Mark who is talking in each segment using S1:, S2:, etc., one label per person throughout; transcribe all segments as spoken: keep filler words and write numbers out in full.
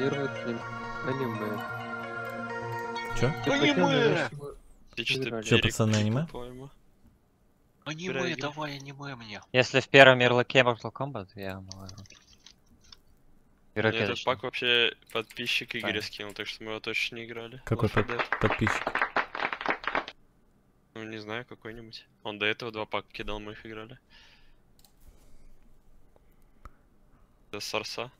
S1: Роллеры аниме.
S2: Чё?
S3: Аниме!
S2: Чё, пацаны, аниме?
S3: Аниме, давай аниме мне.
S4: Если в первом Мирлоке Mortal Kombat, я могу.
S5: Мне этот пак вообще подписчик Игоря скинул, так что мы его точно не играли.
S2: Какой под подписчик?
S5: Ну не знаю, какой-нибудь. Он до этого два пака кидал, мы их играли. Это Сарса.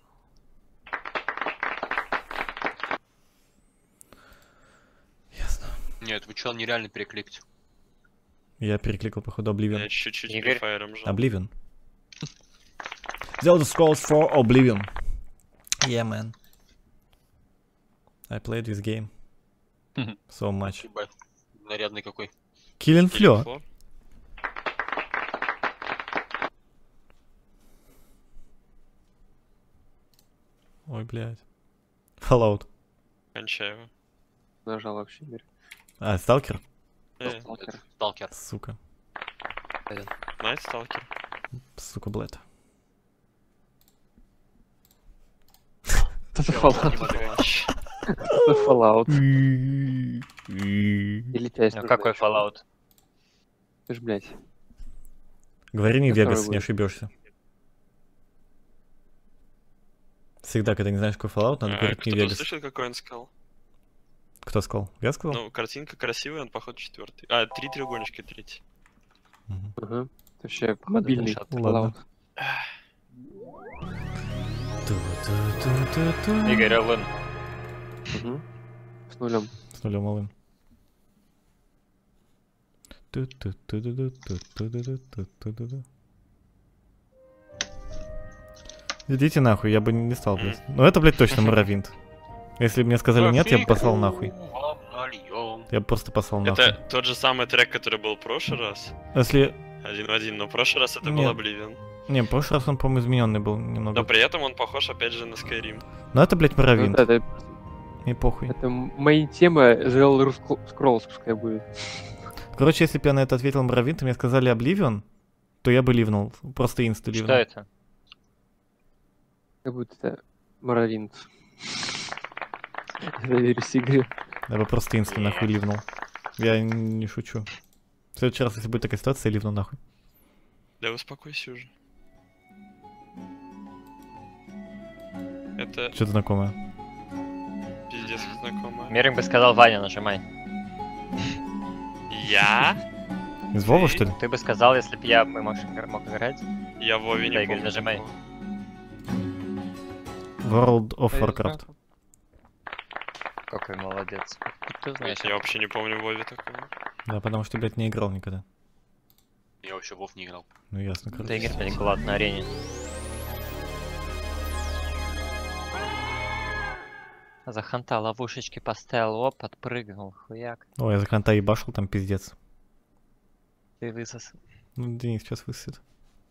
S2: Ясно.
S3: Нет, вы чё, нереально перекликать.
S2: Я перекликал, походу, Oblivion.
S5: Я чуть-чуть префайром жал.
S2: Oblivion. The Elder Scrolls four Oblivion. Yeah, man. I played this game so much.
S3: Ебать, нарядный какой.
S2: Killing Floor. Ой, блядь. Fallout.
S5: Кончаю его.
S1: Нажал вообще, Игорь.
S2: А, Сталкер?
S5: Э,
S3: Сталкер.
S2: Сука.
S5: Найт Сталкер.
S2: Сука, блядь.
S1: Это Fallout. Это Fallout. Или часть.
S4: Ну какой Fallout?
S1: Ты ж, блядь.
S2: Говори не
S1: Который
S2: Вегас, не
S1: будет?
S2: ошибешься. Всегда, когда не знаешь, какой Fallout, надо
S5: А,
S2: говорить не
S5: кто-то
S2: Вегас.
S5: слышал, какой он сказал?
S2: Кто сказал? Я сказал?
S5: Ну, картинка красивая, он, походу, четвертый. А, три треугольничка, третий.
S2: Мгм.
S1: Ага. Вообще мобильный
S2: Ладно.
S1: Fallout.
S4: Игорь Алын.
S1: Угу. С нулем.
S2: С нулем Алын. Идите нахуй, я бы не стал, блядь. Ну это, блядь, точно Моровинт. Если бы мне сказали нет, я бы послал нахуй. Я бы просто послал нахуй.
S5: Это тот же самый трек, который был в прошлый раз.
S2: Если...
S5: Один в один, но в прошлый раз это был
S2: Нет.
S5: Oblivion.
S2: Не, в прошлый раз он, по-моему, измененный был немного.
S5: Но при этом он похож, опять же, на Skyrim.
S2: Ну это, блядь, Моровинт.
S1: Ну, это,
S2: И похуй.
S1: это моя тема The Elder Scrolls, пускай будет.
S2: Короче, если бы я на это ответил Моровинт, и мне сказали Oblivion, то я бы ливнул. Просто инста ливнул.
S4: Что это?
S1: Как будто это Моровинт. Доверюсь игре.
S2: Я бы просто инста нахуй ливнул. Я не шучу. В следующий раз, если будет такая ситуация, я ливну нахуй.
S5: Да успокойся уже. Это
S2: Что-то знакомое.
S5: пиздец знакомое.
S4: Мирик бы сказал, Ваня, нажимай.
S5: Я?
S2: Из Вова, что ли?
S4: Ты бы сказал, если бы я мог, мог играть.
S5: Я в Вове
S4: Да,
S5: не
S4: Игорь,
S5: помню.
S4: нажимай.
S5: такого.
S2: World of Warcraft.
S4: Какой молодец. Ты знаешь.
S5: Я вообще не помню в Вове такого.
S2: Да, потому что, блядь, не играл никогда.
S3: Я вообще Вов не играл.
S2: Ну ясно,
S4: Это
S2: короче.
S4: Игорь, блядь, глад на арене. Заханта ловушечки поставил, оп, подпрыгнул, хуяк.
S2: Ой, я за ханта ебашил, там пиздец.
S4: Ты высос.
S2: Ну, Денис сейчас высосет.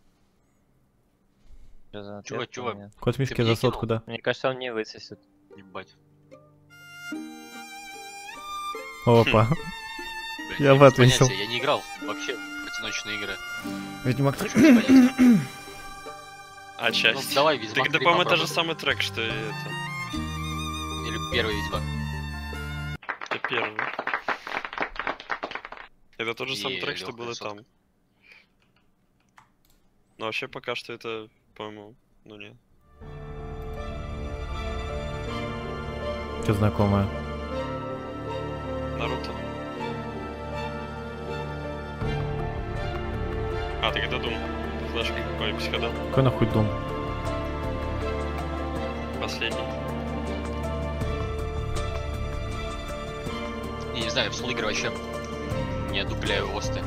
S4: Что за
S3: Чувак,
S4: ответ
S3: чувак.
S4: у меня?
S2: Кот Мишки
S3: мне
S2: за сотку,
S3: кинул?
S2: да.
S4: Мне кажется, он не высосет.
S3: Ебать.
S2: Опа.
S3: Блядь,
S2: Я
S3: без
S2: в ответил.
S3: понятия, Я не играл вообще в одиночные игры.
S2: Ведьмак.
S3: Без понятия.
S5: А,
S3: Ну,
S5: часть.
S3: давай, Ведьмак
S5: Так это,
S3: три
S5: по-моему, это же
S3: попробуй.
S5: самый трек, что и это.
S3: Или первый Ведьмак.
S5: Это первый. Это тот же самый
S3: И
S5: трек, что
S3: лёгкая
S5: было
S3: сотка.
S5: там. Но вообще пока что это, по-моему, ну нет.
S2: Что знакомое?
S5: Наруто. А, так это Дум. Флешка. Ой, психодел.
S2: Какой нахуй дом?
S5: Последний.
S3: Я не знаю, в сол игры вообще не одупляю осты.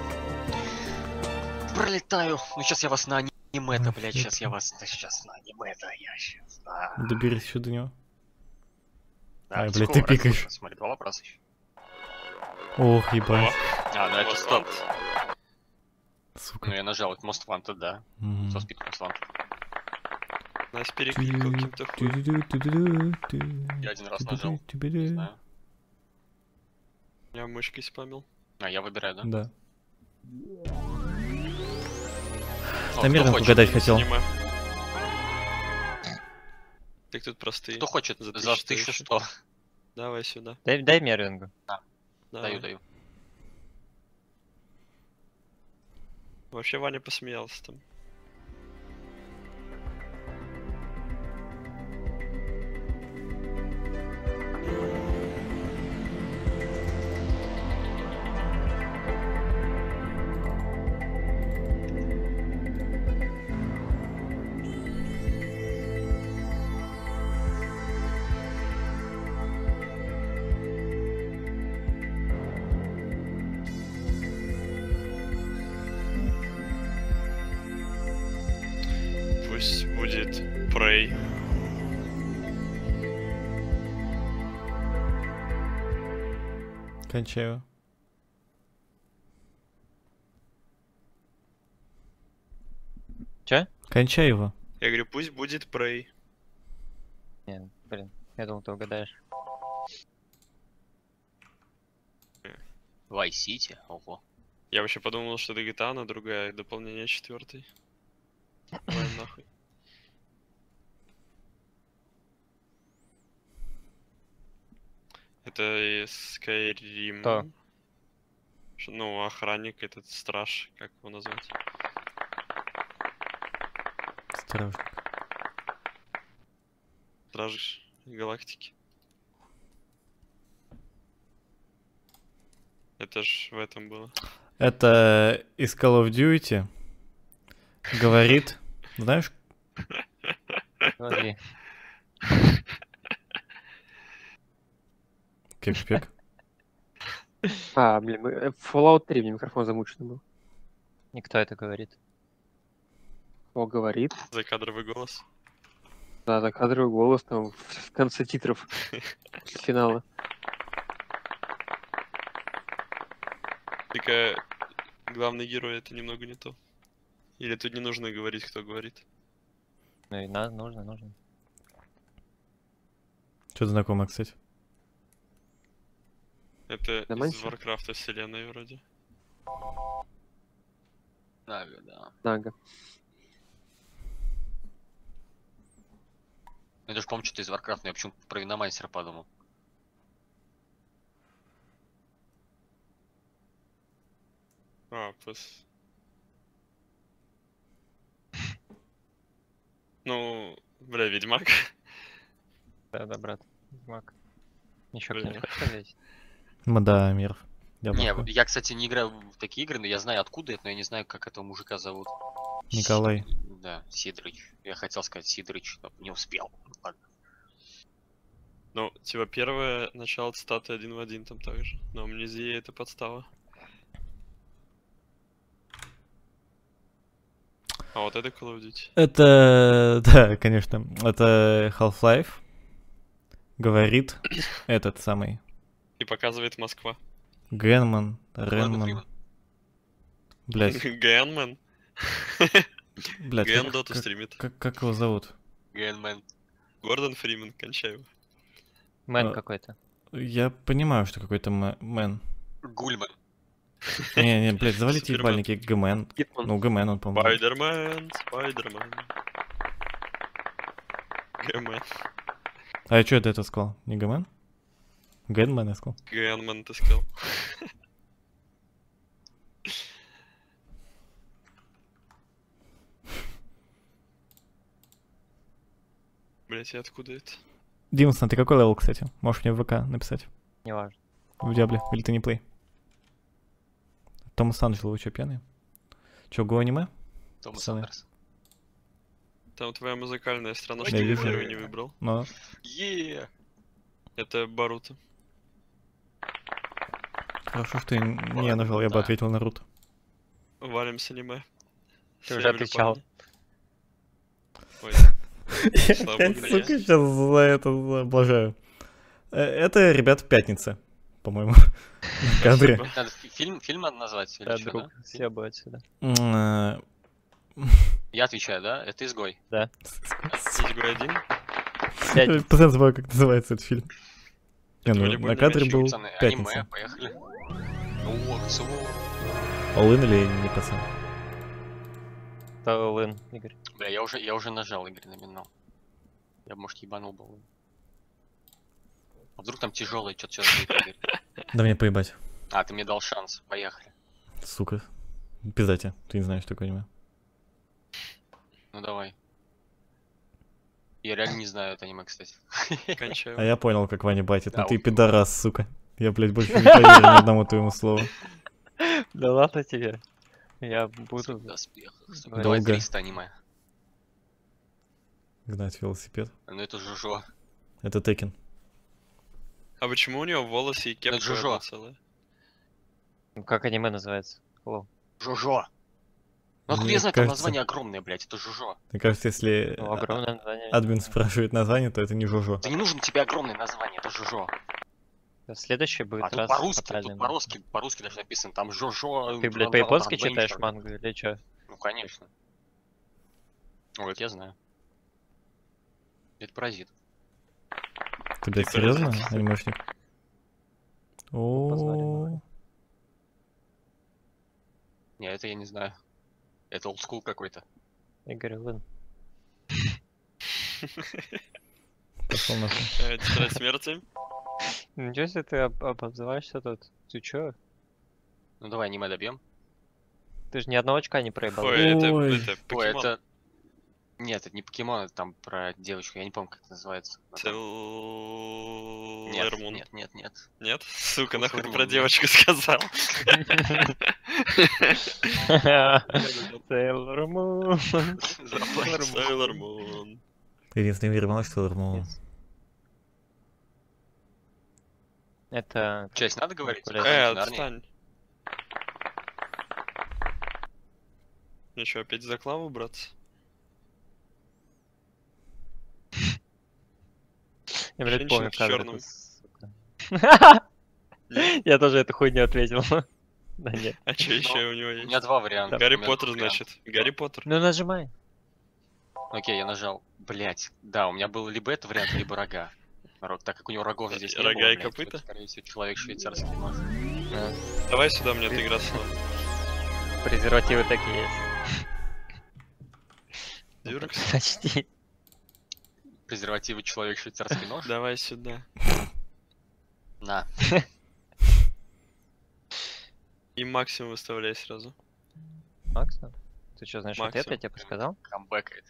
S3: Пролетаю. Ну сейчас я вас на аниме-то, блядь, сейчас я вас... Сейчас на аниме-то, я сейчас... Да.
S2: Доберись еще до него.
S3: Да,
S2: Ай,
S3: с
S2: блядь,
S3: какого
S2: ты пикаешь.
S3: ракурса? Смотри, два вопроса еще.
S2: Ох, ебать.
S3: А, ну это
S5: Most
S3: стоп.
S5: Wanted.
S3: Ну
S2: Сука.
S3: я нажал, это Most Wanted, да.
S2: Мгм.
S3: Со спид Most Wanted.
S5: Нас перекликал каким-то хуем.
S3: Я один раз нажал. Не знаю.
S5: Я мышкой спамил.
S3: А, я выбираю, да?
S2: Да.
S3: О,
S2: Намеренно
S3: кто хочет?
S2: угадать хотел.
S5: Аниме. Так тут простые.
S3: Кто хочет
S5: За
S3: за
S5: тысячу
S3: тысячу
S5: тысяч.
S3: сто?
S5: Давай сюда.
S4: Дай, дай Мервингу.
S5: Давай.
S3: Даю, даю.
S5: Вообще Ваня посмеялся там. Пусть будет Prey.
S2: Кончаю.
S4: Че?
S2: Кончай его.
S5: Я говорю, пусть будет Prey.
S4: Не, блин, я думал, ты угадаешь.
S3: Vice City, ого.
S5: Я вообще подумал, что это джи ти эй, но другая, дополнение четвертый. Давай нахуй. Это из Skyrim.
S4: Кто?
S5: Ш- Ну, охранник, этот страж, как его назвать?
S2: Осторожно.
S5: Страж галактики. Это ж в этом было.
S2: Это из Call of Duty. Говорит. Знаешь,
S4: Смотри.
S2: кекшпек?
S1: А, блин, мы- э, в Fallout три мне микрофон замученный был.
S4: Никто это говорит.
S1: О, говорит.
S5: Закадровый голос.
S1: Да, да, кадровый голос там в, в конце титров после финала.
S5: Только главный герой это немного не то. Или тут не нужно говорить, кто говорит.
S4: Ну и надо, нужно, нужно.
S2: Что-то знакомое, кстати.
S5: Это
S1: Да,
S5: из
S1: Манси?
S5: Варкрафта вселенной вроде.
S3: Да, да.
S1: Нага.
S3: Я даже помню, что-то из Warcraft, но я почему-то про Виномансера подумал.
S5: А, пос... Ну, бля, Ведьмак.
S4: Да, да, брат. Мак. Еще
S5: Блин.
S4: кто-нибудь хочет ответить?
S2: Мадамир. Я
S3: Не,
S2: плохой.
S3: я, кстати, не играю в такие игры, но я знаю, откуда это, но я не знаю, как этого мужика зовут.
S2: Николай.
S3: Си- Да, Сидорыч. Я хотел сказать Сидорыч, но не успел. Ладно.
S5: Ну, типа, первое начало цитаты один в один там также. Но амнезия это подстава. А вот это Call of Duty.
S2: Это, да, конечно, это Half-Life. Говорит этот самый
S5: И показывает Москва.
S2: Генман,
S3: Морган
S2: Ренман.
S3: Фриман.
S2: Блять,
S5: Гэнмен.
S2: блять,
S5: Гэн
S2: как,
S5: доту
S2: как-
S5: стримит.
S2: как- как его зовут?
S3: Гэнмен.
S5: Гордон Фриман, кончай его.
S4: Мэн
S2: А.
S4: какой-то.
S2: Я понимаю, что какой-то мэ- мэн.
S3: Гульман.
S2: Не, не, блядь, завалите
S5: Супермен.
S2: ебальники Гмен.
S1: Гитман.
S2: Ну, Гмен он, по-моему.
S5: Спайдермен, Спайдермен. Гэмэн.
S2: А я что это это сказал? Не Гмен? Генмен я сказал.
S5: Гэнмен, ты сказал. Блять, и откуда это?
S2: Димсон, ты какой левел, кстати? Можешь мне в ВК написать.
S4: Неважно.
S2: В Диабле. Или ты не плей? Томас Анджело, вы что, пьяные? Че, го аниме?
S3: Томас
S2: Пацаны.
S3: Андерс.
S5: Там твоя музыкальная страна,
S2: Я
S5: что ты
S2: вижу.
S5: первый не выбрал.
S2: Но
S3: Е.
S5: Это Баруто.
S2: хорошо, что я не я нажал, я бы
S3: Да.
S2: ответил Наруто.
S5: Валим с аниме.
S4: Ты уже
S5: Все,
S4: отвечал.
S5: Ой. Слава
S2: Опять,
S5: богу,
S2: сука,
S5: я.
S2: сейчас за это облажаю. Э, Это, ребят, пятница, по-моему, на кадре.
S5: Спасибо.
S3: Надо фи- фильм, фильм надо назвать или
S4: Да,
S3: чё,
S4: друг,
S3: да?
S4: все бы отсюда.
S2: М, э,
S3: Я отвечаю, да? Это изгой.
S5: Изгой один.
S4: Пятница.
S2: Постоянно забываю, как называется этот фильм. Не, ну,
S5: волейбольный
S2: на кадре
S5: мяч,
S2: был
S3: Пацаны, аниме,
S2: пятница.
S3: поехали. О, все.
S2: All-in или не пацан?
S4: Талын, Игорь.
S3: Бля, я уже, я уже нажал, Игорь, номинал. Я бы, может, ебанул бы. А вдруг там тяжелый, что-то сейчас.
S2: Да мне поебать.
S3: А, ты мне дал шанс. Поехали.
S2: Сука. Пизда тебе. Ты не знаешь такое аниме.
S3: Ну давай. Я реально не знаю это аниме, кстати.
S5: Кончаю.
S2: А я понял, как Ваня батит.
S3: Да,
S2: Ну ты
S3: вот.
S2: пидорас, сука. Я, блядь, больше не поверю ни одному твоему слову.
S4: Да ладно тебе. Я буду...
S3: В доспехах. Сука,
S4: Долго.
S3: Давай триста аниме.
S2: Гнать велосипед.
S3: Ну это Жужо.
S2: Это Текен.
S5: А почему у него волосы и кепка
S3: Джожо.
S5: одна целая?
S4: Ну, как аниме называется? Hello.
S3: Жужо. Ну откуда
S2: Мне
S3: я знаю, там
S2: кажется-
S3: название огромное, блядь, это Жужо.
S2: Мне кажется, если
S4: Ну, огромное название.
S2: админ спрашивает название, то это не Жожо.
S3: Да не нужно тебе огромное название, это Жужо.
S4: Да, следующий будет
S3: А тут
S4: раз
S3: по-русски, тут
S4: правильно.
S3: по-русски, по-русски даже написано, там Жужо.
S4: Ты, блядь,
S3: там,
S4: по-японски
S3: там,
S4: читаешь
S3: Adventure.
S4: мангу или чё?
S3: Ну конечно. Ой, это я знаю. Это паразит.
S2: Ты, блядь,
S5: Ты
S2: серьезно,
S5: паразит.
S2: анимешник? О,
S3: Не, это я не знаю. Это олдскул какой-то.
S4: Игорь Лын.
S2: пошел нахуй.
S5: Э, Тетрадь смерти.
S4: Ничего себе ты об- об- обзываешься тут? Ты чё?
S3: Ну давай аниме добьем.
S4: Ты же ни одного очка не проебал.
S5: Ой, это,
S2: Ой.
S5: это
S3: Ой,
S5: покемон.
S3: это... Нет, это не покемон, это там про девочку, я не помню, как это называется. Но там- Нет,
S5: Sailor Moon.
S3: нет, нет, нет.
S5: Нет? Сука,
S3: Sailor
S5: нахуй ты
S3: Moon,
S5: про
S3: нет.
S5: девочку сказал.
S4: Sailor Moon.
S5: Sailor Moon.
S2: Единственный мир мало, что Лормоу.
S4: Это...
S3: Часть надо говорить?
S4: Блядь.
S5: Э,
S3: Хроники Нарнии.
S5: отстань. Мне что, опять за клаву браться?
S4: Я, блядь,
S5: Женщина
S4: помню,
S5: в
S4: как
S5: чёрном.
S4: это, сука. Я тоже эту хуйню ответил. Да нет.
S5: А что
S3: Ну,
S5: еще у него
S3: У меня
S5: есть?
S3: два варианта.
S5: Гарри
S3: У меня
S5: Поттер,
S3: два варианта.
S5: значит. Гарри Поттер.
S4: Ну нажимай.
S3: Окей, я нажал. Блять, да, у меня был либо этот вариант, либо рога. Народ, так как у него рогов здесь не
S5: Рога
S3: было,
S5: и
S3: блядь,
S5: копыта?
S3: это, скорее всего, человек швейцарский нож.
S5: Давай сюда, мне эта игра снова.
S4: Презервативы такие есть.
S5: Дюрекс.
S4: Почти.
S3: Презервативы человек швейцарский нож.
S5: Давай сюда.
S3: На.
S5: И максимум выставляй сразу.
S4: Максимум? Ты что, знаешь ответ, я
S5: Максимум.
S4: тебе подсказал?
S3: Камбэкает.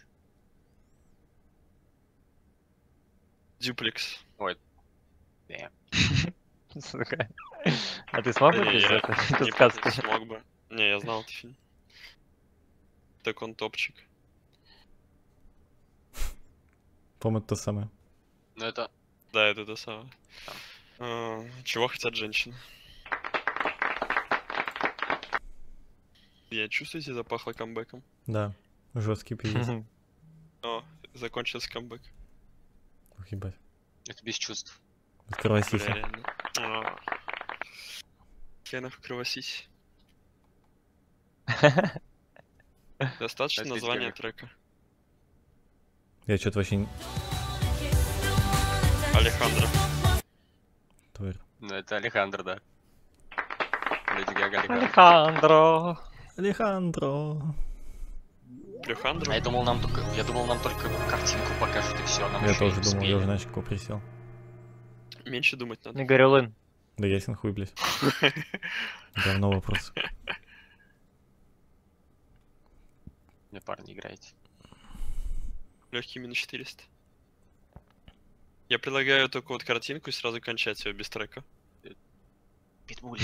S5: Дюплекс.
S3: Не.
S4: Сука. А ты смог бы
S5: Не,
S4: без
S5: я
S4: этой
S5: Не
S4: подсказки?
S5: смог бы. Не, я знал этот фильм. Так он топчик.
S2: По-моему, это то самое.
S3: Ну это...
S5: Да, это то самое. А, Чего хотят женщины? Я чувствуете, запахло камбэком?
S2: Да, жесткий пиздец.
S5: О, закончился камбэк.
S2: Ух, ебать.
S3: Это без чувств.
S2: Открывай
S5: Бля,
S2: сиси.
S5: реально. А. Я нахуй кровосись. Достаточно
S3: Отлично.
S5: названия трека.
S2: Я что-то вообще... не-
S5: Алехандро.
S2: Тварь.
S3: Ну это Алехандро, да. Леди Гага, Алехандро.
S4: Алехандро.
S2: Алехандро.
S3: А
S5: Плюхандро?
S3: я думал, нам только, я думал, нам только картинку покажут и все. Нам
S2: Я
S3: еще
S2: тоже
S3: не
S2: думал,
S3: успели.
S2: я уже на очко присел.
S5: Меньше думать надо.
S4: Игорь Лын.
S2: Да ясен хуй, блядь. Говно вопрос.
S3: Не, парни, играете.
S5: Легкий минус четыреста. Я предлагаю только вот картинку и сразу кончать ее без трека.
S3: Питбули.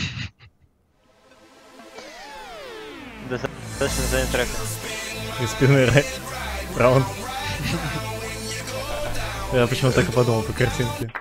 S4: Достаточно название трека.
S2: Из спины рай. Раунд. Я почему так и подумал по картинке.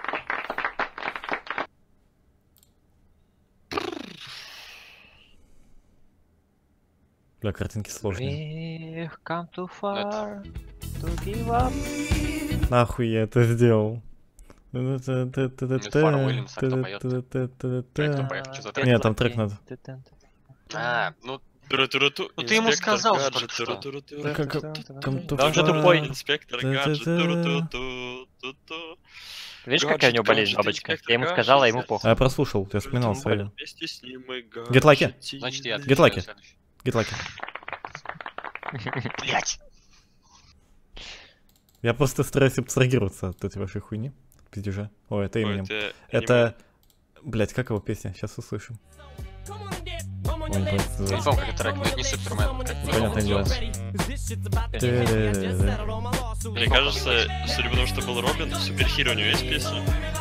S2: Бля, картинки сложные.
S4: We've come too far to give up.
S2: Нахуй я это сделал?
S3: Фаррелл Уильямс, а кто поёт? Трек там поет, что-то трек.
S2: Нет, там трек надо.
S3: А, ну,
S5: Туру-туру-ту,
S3: Ну ты ему
S5: инспектор
S3: сказал
S5: гаджет,
S3: только что.
S5: туру-туру-ту.
S2: Как- как-
S4: Да он же
S2: как-
S4: тупой.
S5: Инспектор
S2: Да-да-да.
S5: гаджет, туру-ту-ту-ту-ту.
S4: Видишь, какая у него
S5: Гаджет,
S4: болезнь,
S5: гаджет,
S4: бабочка?
S5: инспектор
S4: Я ему
S5: гаджет,
S4: сказал, а ему
S5: сердце.
S2: А
S4: похуй.
S2: я прослушал, я вспоминал свое.
S5: Вместе с ним мы
S2: Гетлайки?
S5: гаджетины.
S3: значит я
S2: Get lucky.
S3: отвечаю следующий.
S2: Гитлаки.
S3: Блять!
S2: Я просто стараюсь абстрагироваться от этой вашей хуйни. Пиздежа. О, это
S5: Ой,
S2: Эминем.
S5: это
S2: Это... Блять, как его песня? Сейчас услышим. Ой, не помню, как
S3: Я не
S2: называется.
S3: помню, как это трек, но это не Супермен. как
S2: Понятное дело.
S3: называется.
S2: Ты-ды-ды-ды.
S5: Мне кажется, судя по тому, что был Робин, в Суперхиро у него есть песня.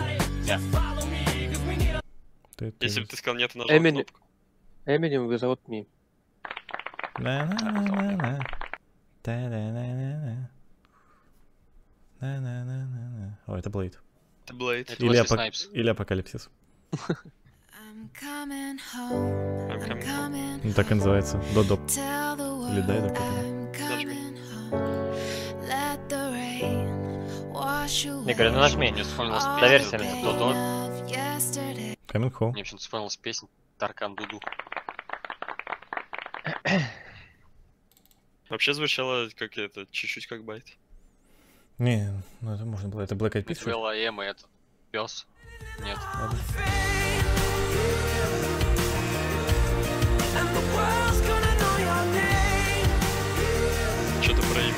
S2: Ты-ты.
S5: Если бы ты сказал нет, и нажал
S1: Эмили-
S5: кнопку.
S1: Eminem Without Me.
S2: На-на-на-на-на. Та-да-на-на-на. На-на-на-на-на. О, это Блейд.
S5: Это Блейд.
S3: Это
S2: Или,
S3: Wesley
S2: апок-
S3: Snipes.
S2: Или Апокалипсис.
S6: I'm coming home.
S5: I'm coming home.
S6: Coming
S2: Ну, так и называется. Додо.
S6: tell the
S2: Или дай, да,
S6: world
S2: как
S6: I'm coming home. Let the rain wash away.
S4: Игорь, ну нажми.
S3: Мне вспомнилась
S6: all
S4: Доверься
S3: песня.
S6: the
S4: мне.
S3: Додо.
S6: pain of yesterday.
S2: Coming home.
S3: Мне почему-то вспомнилась песня Таркан Дуду.
S5: Вообще звучало как это, чуть-чуть как байт.
S2: Не, ну это можно было. Это Black Eyed Peas, что ли?
S3: Вела Эма, это пес. Нет.
S2: Ладно.
S5: Что-то про имя.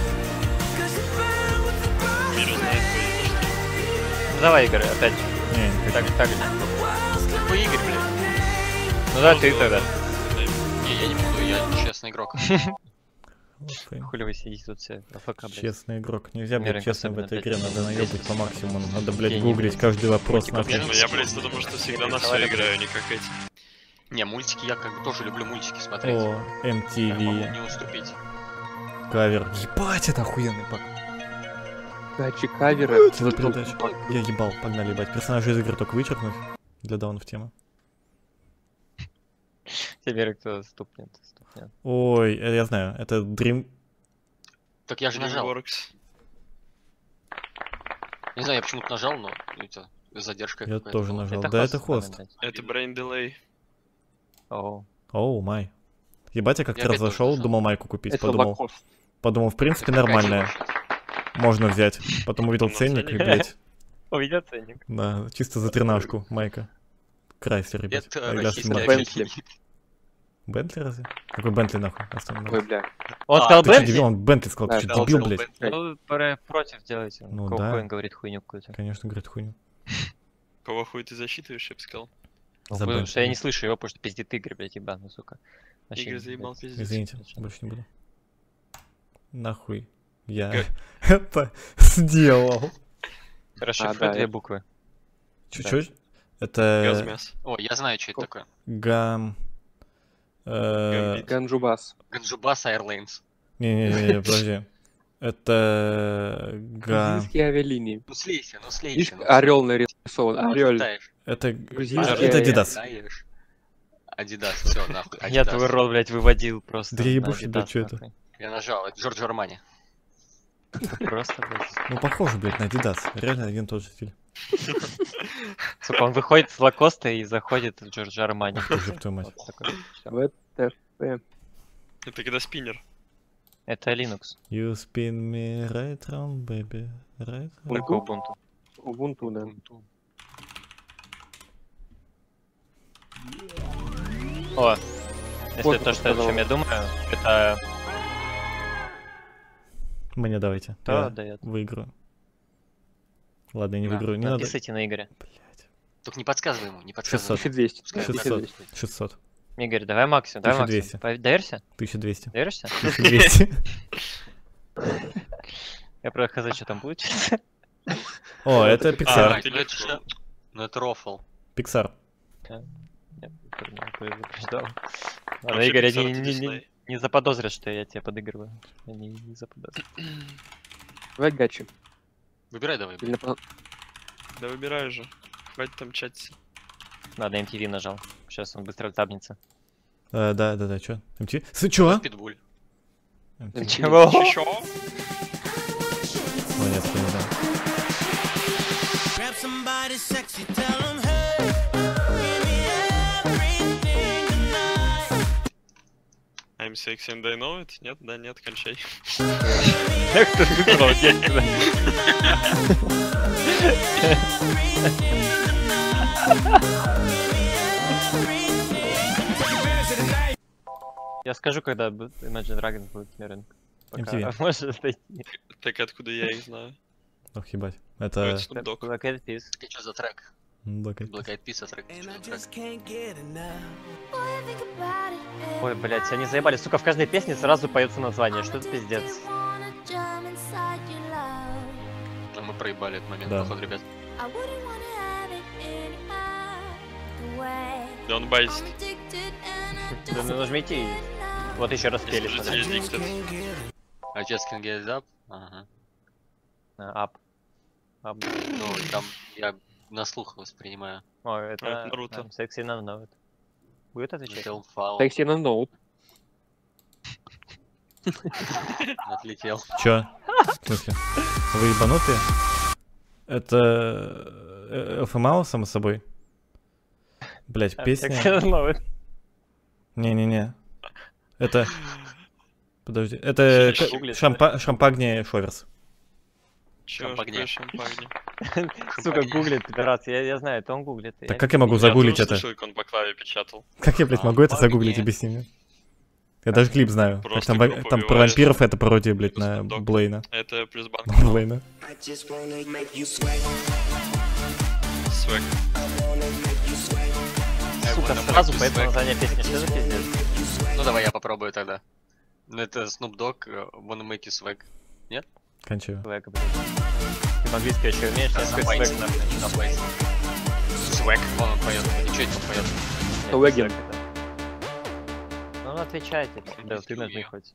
S5: Мира знает твои имя,
S4: Ну, давай, Игорь, опять.
S2: Не, не хочу.
S4: Так, так же.
S3: Какой Игорь, блядь?
S4: Ну да,
S5: что
S4: ты
S5: ли.
S4: тогда.
S3: Не, я не буду, я честный игрок.
S2: Окей.
S4: Хули вы сидите тут все, АФК, блядь.
S2: Честный игрок. Нельзя быть
S4: Меренко
S2: честным в
S4: особенно,
S2: этой
S4: блядь,
S2: игре. Надо
S4: десять
S2: наебать по максимуму. Надо, блядь,
S4: гений,
S2: гуглить
S4: блядь.
S2: каждый вопрос.
S4: Котик,
S2: нахуй.
S3: блядь.
S5: Ну я, блядь, потому что всегда на все
S4: Давай,
S5: играю, не как эти.
S3: Не, мультики я как бы тоже люблю мультики смотреть.
S2: О, эм ти
S3: Я могу
S2: ви.
S3: не уступить.
S2: Кавер. Ебать, это охуенный пак.
S1: Дачи каверы.
S2: Телепередача. Я ебал, погнали, ебать. Персонажи из игры только вычеркнуть. Для даунов тема.
S4: Теперь кто ступнет, ступнет.
S2: Ой, э, я знаю, это Dream...
S3: Так я же нажал.
S5: DreamWorks.
S3: Не знаю, я почему-то нажал, но это задержка
S2: Я
S3: какая-то
S2: тоже
S3: была.
S2: нажал. Да, это хост.
S4: блядь.
S5: Это Brain Delay.
S4: Оу.
S2: Оу, май. Ебать, я как-то
S3: Я
S2: раз
S3: опять тоже
S2: зашел,
S3: нажал.
S2: думал майку купить,
S1: Это
S2: подумал.
S1: лакост.
S2: Подумал, в принципе,
S3: Какая
S2: нормальная.
S3: вообще?
S2: Можно взять. Потом увидел
S5: Потом
S2: ценник и,
S5: ценник.
S2: блядь,
S4: Увидел ценник.
S2: да, чисто за тринашку майка. Крайслер, ребят.
S3: Это
S2: Ай,
S3: российский
S2: Гасли,
S1: Бентли.
S3: авиалиния.
S2: Бентли разве? Какой Бентли нахуй? Оставим,
S1: Ой,
S2: давай.
S1: бля.
S4: Он
S3: А,
S4: сказал
S2: Ты что,
S4: Бентли?
S2: дебил? Он Бентли сказал,
S1: Да,
S2: ты что,
S1: да,
S2: дебил,
S3: он сказал
S2: блядь?
S3: Бентли.
S4: Ну, про- против делайте.
S2: Ну
S4: Ну,
S2: да.
S4: Коэн говорит хуйню какую-то.
S2: Конечно, говорит хуйню.
S5: Кого хуй ты засчитываешь, я бы сказал.
S2: За
S4: Потому что я
S2: Бентли.
S4: не слышу его, потому что пиздит Игорь, блядь, ебаный, сука. Вообще,
S5: Игорь заебал
S4: блядь.
S5: пиздец.
S2: Извините,
S4: Зачем?
S2: больше не буду. Нахуй. Я
S5: Га-
S2: это сделал.
S4: Расшифруй
S1: А, да,
S4: две
S1: это-
S4: буквы.
S2: Чуть-чуть. Это
S5: Газмяс.
S3: О, я знаю, что это
S1: Ко-
S3: такое.
S2: гам... э,
S5: Гамбит.
S1: Ганджубас.
S3: Ганджубас Airlines.
S2: Не-не-не, подожди. Это га...
S1: Грузинские авиалинии.
S3: Ну слейся, ну слейся.
S1: Видишь,
S3: ну,
S1: орел нарисован.
S3: ну,
S1: Орел.
S3: читаешь.
S2: Это...
S1: Грузинские
S2: Это
S1: авиалинии.
S2: Adidas.
S3: Читаешь. Адидас, все, нахуй.
S4: Я
S3: Adidas.
S4: твой рот, блядь, выводил просто.
S2: Да я
S4: на
S2: ебушу, да,
S4: Adidas,
S2: чё это?
S4: нахуй.
S3: Я нажал, это Джорджо Армани.
S4: Просто, блядь.
S2: Ну, похоже, блядь, на Adidas. Реально один и тот же стиль.
S4: Сука, он выходит с Лакоста и заходит в Джорджо Армани.
S2: Ёб твою мать.
S4: Вот такой. Всё.
S1: В это
S5: Это когда спиннер.
S4: Это Linux.
S2: You spin me right round, baby. Right round.
S4: Только Ubuntu.
S1: Ubuntu, да.
S4: О, если
S1: Вот
S4: то, что, о чем я думаю, это
S2: Мне давайте.
S4: то
S2: Я
S4: дает.
S2: выиграю. Ладно, я не
S3: Да,
S2: выиграю. Не надо.
S4: Написайте на Игоря.
S2: Блядь.
S3: Только не подсказывай ему, не подсказывай.
S2: шестьсот.
S1: тысяча двести.
S3: Пускай
S2: шестьсот.
S3: подсказывает.
S2: шестьсот.
S4: Игорь, давай максимум, давай
S2: тысяча двести.
S4: максимум. Пов- Доверься?
S2: тысяча двести.
S4: Доверишься?
S2: тысяча двести.
S4: Я просто сказать, что там будет.
S2: О, это
S5: А,
S2: Pixar.
S5: ты
S3: ну это же- ну это рофл.
S2: Pixar.
S4: Нет, не предупреждал. Ладно,
S5: Вообще
S4: Игорь,
S5: Pixar
S4: они
S5: это
S4: не- не-
S5: Disney.
S4: не заподозрят, что я тебя подыгрываю. Они не заподозрят.
S1: Давай гачи.
S3: Выбирай давай.
S1: Или на-
S5: Да выбирай же. Хватит там чатить.
S4: Надо эм ти ви нажал. Сейчас он быстро табнется.
S2: Э, Да, да, да, чё? эм ти ви? С- Чё?
S3: Питбуль.
S2: эм ти ви.
S4: Чего?
S5: Чё?
S2: Ой, нет, не знаю.
S7: Grab somebody sexy, tell them, hey, give me everything tonight.
S5: I'm sexy and I know it? Нет, да, нет, кончай.
S4: Кто выбрал детство? Я скажу, когда б- Imagine Dragons будет Меренко.
S2: эм ти ви.
S4: Может быть.
S5: Так откуда я их знаю?
S2: Ох, ебать.
S5: Ну,
S2: Это...
S5: это Snoop Dogg.
S4: Black Eyed Peas.
S3: Ты что за трек?
S2: Black Eyed Peas.
S3: Black Eyed Peas, а трек?
S7: And
S3: Что
S7: I
S3: за трек?
S7: just can't get enough.
S6: Boy, I think about it every
S4: Ой, блядь, они заебали. Сука, в каждой песне сразу поется название. Что это пиздец?
S6: wanna jump inside your love.
S3: Ну, мы проебали этот момент,
S2: Да.
S3: походу, ребят.
S6: I wouldn't wanna have it any other way.
S5: Да он байтит.
S6: I'm addicted and I
S4: Да
S6: just
S4: ну нажмите и... Вот еще раз пели.
S5: Слушайте,
S4: смотри.
S5: Addicted.
S7: Can't get enough.
S3: I just can get it up. Ага.
S4: А, Ап. Ап.
S3: Ну, там я на слух воспринимаю.
S4: Ой, это...
S5: это Наруто.
S4: а, Секси на ноут. Будет отвечать?
S3: Little foul.
S1: Такси на ноут.
S3: Отлетел.
S2: Чё? В смысле? Вы ебанутые? Это... эф эм эй, само собой? Блять,
S4: А,
S2: песня...
S4: Секси на ноут.
S2: Не-не-не. Это... Подожди. Это
S5: Щас
S2: к-
S4: гуглит,
S2: шампа... шампагни Шоверс.
S5: Чё,
S3: Шампагне.
S5: шампагне?
S4: Сука, гуглит, пидорас. Я, я знаю, это он гуглит.
S2: Так как я могу загуглить
S5: Я
S2: это?
S5: тоже слышал, как он по клаве печатал.
S2: Как я, блядь, могу это
S3: Шампагне.
S2: загуглить, объясни мне? Я даже клип знаю. Как
S5: Просто
S2: там, ва-
S5: группа
S2: там про
S5: убивает.
S2: вампиров это пародия, блядь, на
S5: Snoop Dogg.
S2: Блейна.
S5: Это плюс банк.
S2: Блейна.
S7: I just wanna make you sweat.
S5: Свек.
S7: Wanna make you sweat.
S4: Сука,
S3: Wanna
S4: сразу
S3: make you
S4: поется
S3: swag.
S4: название песни. Что за пиздец?
S3: Ну давай я попробую тогда. Ну это Snoop Dogg, э, Wanna Make You Swag.
S2: Кончаю.
S4: Свэк, блядь. Ты по-английски еще умеешь? Я скажу
S3: Забайс.
S4: свэк нахуй.
S3: Забайс. Swag. Вон он поет. Ничего это он поет.
S1: Свэггин.
S4: Свэк это. Ну, отвечайте. Да, ты нажми хоть.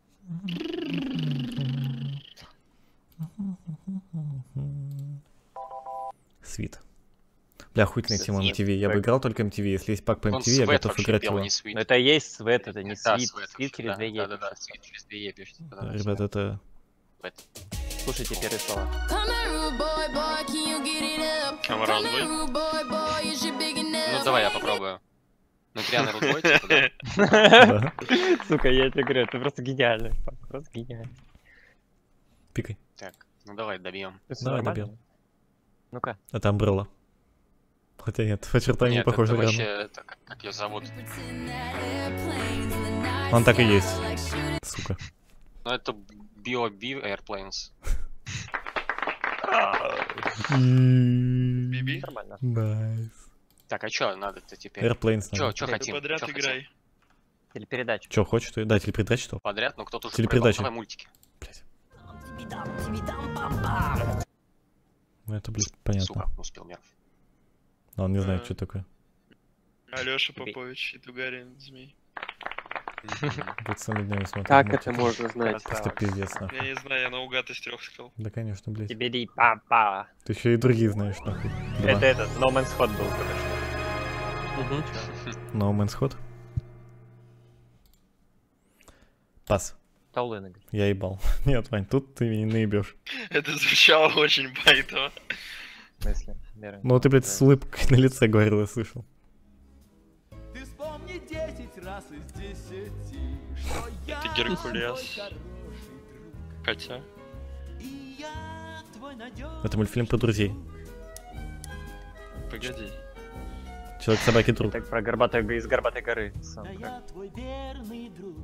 S2: Свит. Бля, охуительная тема эм ти ви. Я бы
S4: Свет.
S2: играл только эм ти ви. Если есть пак по эм
S3: Он
S2: ти ви, я
S3: Sweat
S2: готов
S3: вообще
S2: играть
S3: пел, а
S2: его.
S3: не Sweet.
S4: Но это и есть свет, это не
S3: Да,
S4: свит.
S3: Sweat
S4: Свит
S3: вообще,
S4: через
S3: да.
S4: две
S3: Да, да,
S4: е.
S3: да, Sweet через две е пишется. Да, да,
S2: Ребят, это...
S4: Слушайте первые слова.
S6: Come on, rude boy, boy, can you get it up?
S5: Камерон
S6: Come
S5: бой.
S6: on, rude boy, boy, is you big enough?
S3: Ну давай я попробую. Ну прямо рудой, типа, да?
S2: Да.
S4: Сука, я тебе говорю, это просто гениально. Просто гениально.
S2: Пикай.
S3: Так, ну давай добьем.
S4: Это
S2: Давай,
S4: нормально?
S2: добьем.
S4: Ну-ка.
S2: Это Umbrella. Хотя нет, в очертании не
S3: Нет,
S2: похоже
S3: это вообще,
S2: реально.
S3: это, как, как ее зовут?
S6: Pretend that airplanes in the night
S2: Он так и
S6: sky
S2: есть.
S6: like shooting
S2: Сука.
S3: Ну это би о би Airplanes.
S5: Биби.
S4: Нормально.
S2: Найс.
S3: Так, а чё надо-то теперь?
S2: Airplanes
S3: Чё,
S2: надо.
S3: чё
S5: Ты
S3: хотим?
S5: подряд
S3: Чё хотим?
S5: играй.
S4: Телепередача.
S2: Чё, хочешь, что? Да, телепередача что?
S3: Подряд, ну кто-то уже
S2: Телепередача.
S3: проебал. Давай мультики.
S2: Блядь. Ну это, блядь,
S3: Сука,
S2: понятно.
S3: успел Мерв.
S2: Но он не знает,
S5: А.
S2: что такое.
S5: Алёша
S4: Би-
S5: Попович и Тугарин Змей.
S2: Будет самый дневный смотрит.
S1: Как
S2: мультики.
S1: это можно знать?
S2: Просто пиздец, нахуй.
S5: Я не знаю, я наугад из трех сказал.
S2: Да, конечно, блядь.
S4: Тебе папа.
S2: Ты еще и другие знаешь, нахуй. Два.
S4: Это этот, No Man's Hot был только что.
S1: Мгм.
S2: No Man's Hot. Пас.
S4: Таулы набери.
S2: Я ебал. Нет, Вань, тут ты меня не наебешь.
S5: Это звучало очень байтово.
S4: В смысле? Берем.
S2: Ну ты, блядь, с улыбкой на лице говорил, я слышал.
S7: Ты вспомни десять раз из десяти, что я
S5: Это Геркулес.
S7: твой хороший друг.
S5: Хотя.
S7: И я твой надежный
S2: Это мультфильм про друзей.
S5: Погоди.
S2: Человек, собаки, друг.
S4: Так про горбатой, из горбатой горы.
S7: Да
S4: саундтрек.
S7: я твой верный друг.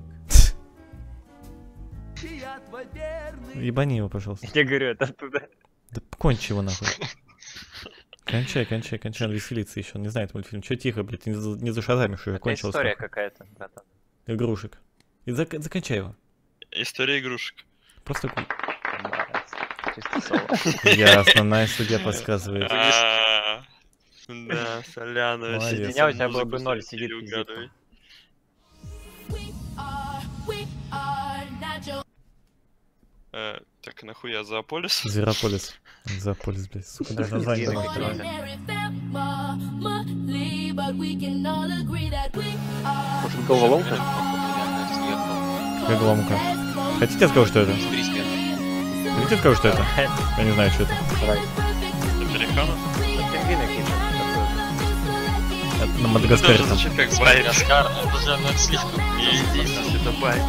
S7: И я твой верный.
S2: Ебани его, пожалуйста.
S4: Я говорю, это оттуда.
S2: Да кончи его, нахуй. Кончай, кончай, кончай, он веселится еще. Он не знает мультфильм. Че тихо, блядь, не, за- не зашазамишь, уже
S4: Это
S2: кончилось.
S4: история
S2: нахуй.
S4: какая-то, братан.
S2: Игрушек. И зак- закончай его.
S5: История игрушек.
S2: Просто...
S4: Молодец. Чисто соло.
S2: Ясно, на судья подсказывает.
S5: А, Да, соляная.
S2: Молодец.
S5: сидит,
S4: Меня у тебя было
S5: музыку
S4: бы ноль,
S5: слушает,
S4: сидит
S5: или
S4: пиздит.
S5: угадывай.
S6: We are, we are not your
S5: Э, Так, нахуя Зоополис?
S2: Зверополис. Зоополис, блядь, сука, даже название
S4: Зверо.
S2: нахуй.
S6: ordinary family, but we can all agree that we are
S1: Может, головоломка?
S3: Реально съехал.
S2: Как ломка. Хотите я скажу, что это?
S3: Смотри, спин.
S2: Хотите я скажу, что это? Я не знаю, что это.
S5: Это Пеликана?
S4: Пингвины какие-то.
S2: Это на
S5: Это
S2: Мадагаскаре
S5: уже
S2: там.
S5: звучит как байт.
S3: Мадагаскар, это уже, ну это слишком.
S5: Единственное, это байт.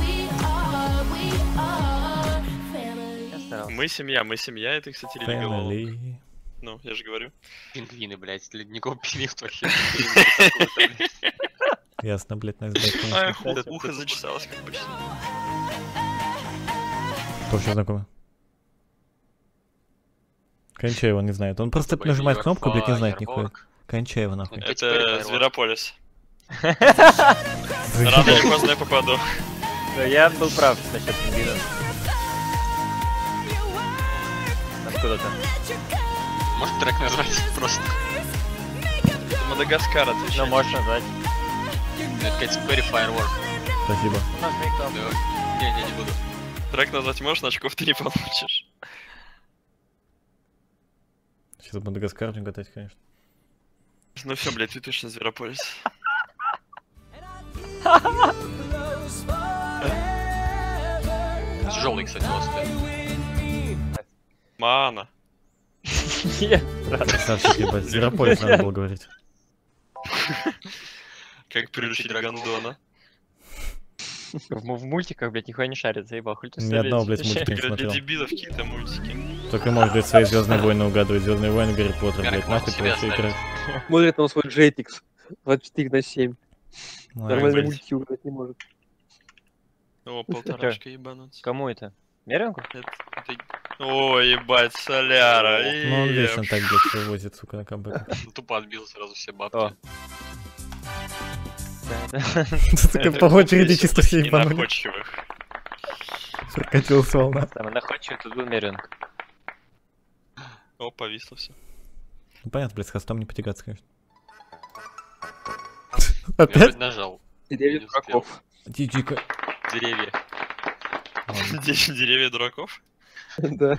S4: Я старался.
S5: Мы семья, мы семья, это, кстати, религоволом.
S2: Family.
S5: Ну, я же говорю.
S3: Пингвины, блядь, ледников пингвинов вообще.
S2: Ясно, блядь, найс, блядь,
S5: Ай,
S2: конечно.
S5: ухо, ухо зачесалось, как почти.
S2: Вообще знакомый. Кончаева не знает. Он просто нажимает кнопку, блядь, не знает никакой. Кончаева нахуй.
S5: Это Зверополис.
S2: Заебал.
S5: Рано или поздно я попаду.
S4: Да, я был прав насчет пингвина. Откуда-то.
S3: Может трек назвать просто?
S5: Это Мадагаскар отвечает.
S4: Ну, можешь назвать.
S3: Это Кэти Перри Firework.
S2: Спасибо.
S3: Не, не, не буду.
S5: Трек назвать можешь, очков ты не получишь.
S2: Сейчас Мадагаскар будем катать, конечно.
S5: Ну все, блядь, ты точно Зверополис.
S3: Тяжелый, кстати, лост.
S5: Мана.
S2: Красавчик, ебать. Зверополис надо было говорить.
S5: Как приручить Гондона.
S4: В, в мультиках, блядь, нихуя не шарит, заебал. Хуй ты
S2: Ни одного, блядь, мультика не
S5: Для
S2: смотрел.
S5: дебилов какие-то мультики.
S2: Только можешь, блядь, свои Звездные войны угадывать. Звездные войны, Гарри Поттер, блядь, нахуй ты
S3: себя
S2: вообще
S3: оставить.
S2: играешь.
S1: Смотрит там свой джетикс двадцать четыре на семь.
S2: Ладно,
S1: Нормально
S5: блядь.
S1: мультики угадать не может.
S5: О, полторашка ебануться.
S4: Кому это? Меренку?
S5: Это- это- О, ебать, соляра.
S2: Ну, он
S5: еб.
S2: вечно так, блядь, вывозит, сука, на камбэках.
S3: Тупо отбил сразу все
S4: О.
S3: бабки.
S2: Сука, по очереди чисто все
S5: И
S2: ебанули.
S5: находчивых.
S2: Прокатилась волна.
S4: Самый находчивый тут был Меренк.
S5: О, повисло все.
S2: Ну, понятно, блядь, с хостом не потягаться, конечно.
S3: Я
S2: Опять?
S3: вроде нажал.
S1: Деревья
S3: Не успел.
S1: дураков.
S2: Диджика.
S3: Деревья.
S5: Здесь деревья дураков.
S1: Да.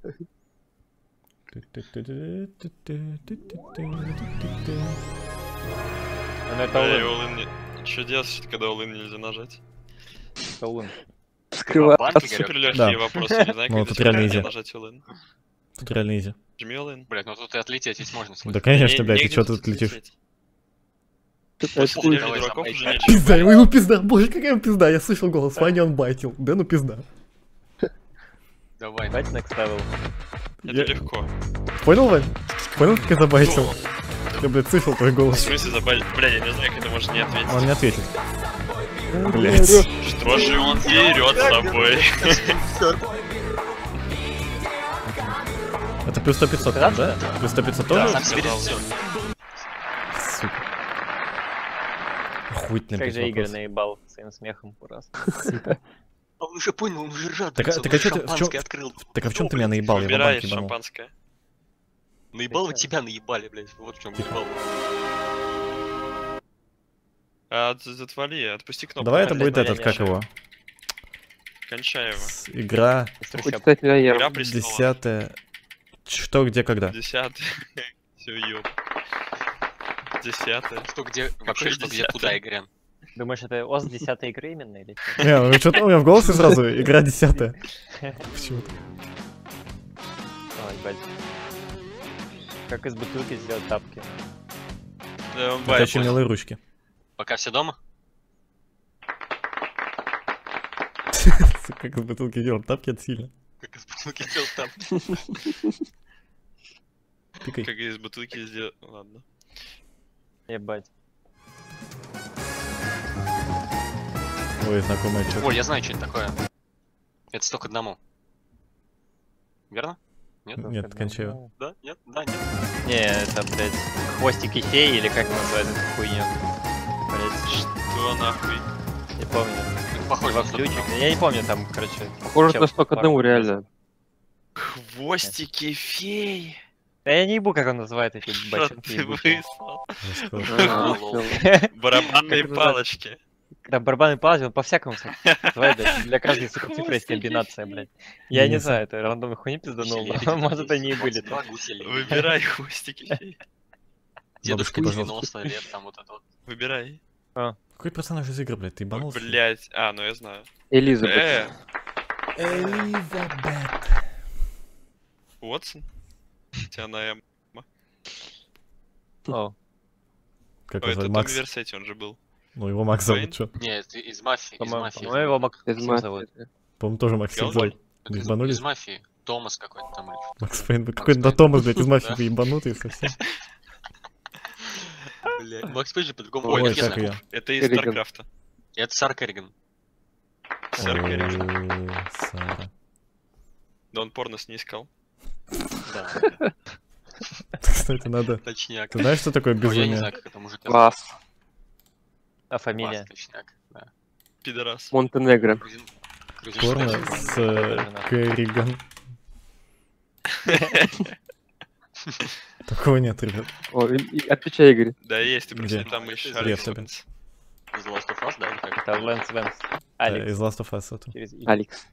S4: Ну это
S5: Бля, и
S4: Улын.
S5: Олын не- Что делать, когда Олын нельзя нажать?
S4: Это Улын.
S1: Скрываться.
S3: Банки,
S5: Супер
S3: Игорек?
S5: легкие
S2: Да.
S5: вопросы, не знаю,
S2: Ну,
S5: как
S2: тут
S5: тебе
S2: реально
S5: нельзя
S2: изи.
S5: нажать Олын.
S2: Тут реально изи.
S5: Жми Олын.
S3: Блять, ну тут и отлететь ведь можно.
S2: Да, конечно,
S5: Не-
S2: блядь, ты
S5: негде
S2: чё тут летишь?
S5: лететь.
S1: Это
S5: После
S1: хуй.
S5: деревьев
S3: Давай,
S5: дураков
S3: забай.
S5: уже нечего.
S2: Пизда, ему пизда, боже, какая ему пизда, я слышал голос, Ваня он байтил, да ну пизда.
S3: Давай.
S4: Давайте next level.
S5: Это
S2: Я-
S5: легко.
S2: Понял, Вань? Понял, как я забайтил? Я, блядь, слышал твой
S5: В
S2: голос.
S5: смысле забавить? Бля, я не знаю, как это может не ответить.
S2: Он не ответит. Блять.
S5: Что же он дерет с собой?
S2: Это плюс сто пятьсот, там, да? Плюс сто пятьсот тоже?
S3: Сам себе
S5: сказал.
S3: все.
S2: Сука. Охуительный,
S4: Как
S2: блядь,
S4: же Игорь
S2: вопрос.
S4: наебал своим смехом раз.
S3: Он уже понял, он уже рад.
S2: Так а- так а чё ты- в чём-
S3: шампанское открыл.
S2: Так а в чем ты меня наебал? Я в
S5: Выбираешь
S2: банке ебанул.
S5: шампанское.
S3: Наебал, вот тебя наебали, блядь. Вот в чем
S2: Тихо.
S3: наебал.
S5: А, от- отвали, отпусти кнопку.
S2: Давай это
S4: блядь,
S2: будет
S4: я
S2: этот,
S4: не
S2: как
S4: ошибся.
S2: его?
S5: Кончаева.
S2: С- Игра
S1: Хочет стать миллионером.
S5: Игра престолов.
S2: десятая. Что, где, когда?
S5: Десятый. Все, ёб. Десятый.
S3: Что где, вообще, что где,
S5: десятый?
S3: куда, Игорян?
S4: Думаешь, это ОС десятой игры именно или чё?
S2: Не, ну что-то у меня в голосе сразу игра десятая. Почему-то.
S4: Ой, блядь. Как из бутылки сделать тапки?
S5: Да, он
S2: Это очень
S5: байт.
S2: милые ручки.
S3: Пока все дома?
S2: Сука, как из бутылки делать тапки, это сильно.
S3: Как из бутылки делал там.
S2: Тыкай.
S5: Как из бутылки сделал. Ладно.
S4: Ебать.
S2: Ой, знакомое что-то.
S3: Ой, я знаю, что это такое. Это сто к одному. Верно? Нет?
S2: Нет, Кончаева.
S3: Да? Нет? Да, нет.
S4: Не, это, блядь, хвостики феи или как называют эту хуйню? Блядь,
S5: Что нахуй?
S4: не помню.
S3: Это похоже
S4: Два
S3: на сто к
S4: ключика.
S3: одному.
S4: Я не помню, там, короче.
S1: Похоже
S4: чел
S1: на сто к
S4: пару
S1: одному,
S4: раз.
S1: реально.
S5: Хвостики фей.
S4: Да я не ебу, как он называет эти
S5: Что
S4: бочонки.
S5: ты
S4: ебучие.
S5: выслал?
S1: А,
S3: Лол.
S1: всё.
S5: Барабанные
S1: Как это
S5: палочки.
S4: Когда барабанный палец, он по-всякому называет, блядь. Для каждой, сука, цифры есть комбинация, блядь. Я не знаю, это рандомный хуйни пизданул, но может они и были там.
S3: Два гуселя.
S5: Выбирай хвостики фей.
S3: Дедушке
S2: Бабушка,
S3: девяносто лет, там вот это вот.
S5: Выбирай.
S2: Какой персонаж из игры, блядь, ты ебанулся?
S5: Блять. А, ну я знаю.
S1: Элизабет.
S5: Э,
S2: Элизабет.
S5: Уотсон? Тебя на М.
S4: О,
S2: Как
S5: Ой,
S2: его
S5: это
S2: зовут?
S5: Том
S2: Макс?
S5: Версете, он же был.
S2: Ну, его Макс
S5: Уэйн?
S2: зовут, что?
S3: Не, это из мафии, из
S4: по-моему,
S3: мафии.
S4: по-моему, его
S1: Из
S4: Максим зовут.
S1: мафии.
S2: По-моему, тоже Макс
S5: Голгой.
S2: зовут.
S3: Это из-
S2: Ебанулись?
S3: Из мафии. Томас какой-то там или что-то.
S2: Макс Пейн, вы какой-то да Томас, блядь, из мафии,
S3: Да.
S2: вы ебанутый совсем.
S3: Бля, Макс Пейдж же по-другому.
S1: Ой,
S3: Ой,
S2: Ой,
S3: это я
S2: как
S3: знаю.
S2: я.
S5: Это из
S1: Керриган.
S5: Старкрафта.
S3: Это Сар Керриган.
S5: Сэр Керриган.
S2: О, Сара.
S5: Да он порнос не искал.
S3: Да.
S2: Кстати, надо...
S3: Точняк.
S2: Ты знаешь, что такое
S3: Ой, я не
S2: безумие?
S3: знаю, как это мужик.
S1: Класс.
S4: А фамилия?
S3: Класс, точняк, да.
S5: Пидорас.
S1: Монтенегро.
S3: Грузин- грузин-
S2: Порно
S3: грузин-
S2: с э, Керриган. Такого нет, ребят.
S1: О, и- и- отвечай, Игорь.
S5: Да, есть, ты
S2: Где?
S5: просто там ищешь
S3: Где
S5: Алекс
S2: в тебе?
S5: Венс.
S3: Из Last of Us, да? или как?
S4: Это Лэнс Вэнс.
S2: Э,
S4: Алекс.
S2: Из Last of Us это.
S4: Через И.
S1: Алекс.